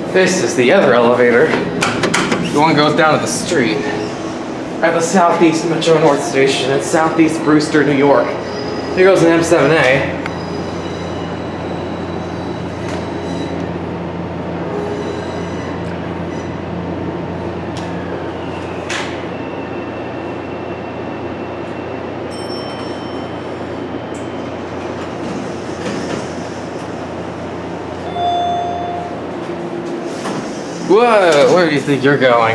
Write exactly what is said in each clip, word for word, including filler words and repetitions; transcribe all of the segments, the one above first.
This is the other elevator. The one goes down to the street. At the Southeast Metro North Station in Southeast Brewster, New York. Here goes an M seven A. Whoa, where do you think you're going?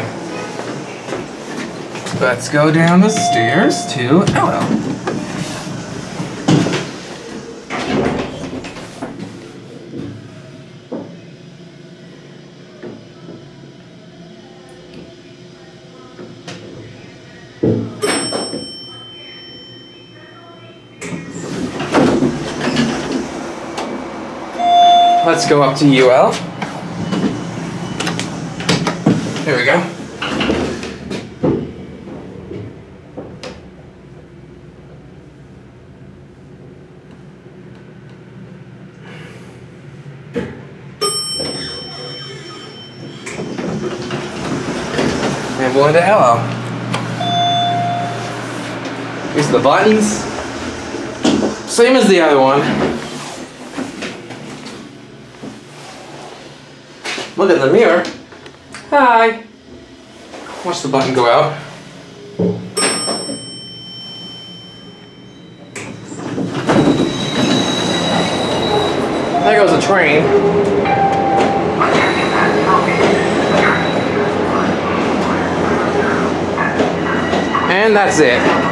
Let's go down the stairs to L L. Let's go up to U L. There we go. And we'll into L L. These are the buttons. Same as the other one. Look in the mirror. Hi. Watch the button go out. There goes a train. And that's it.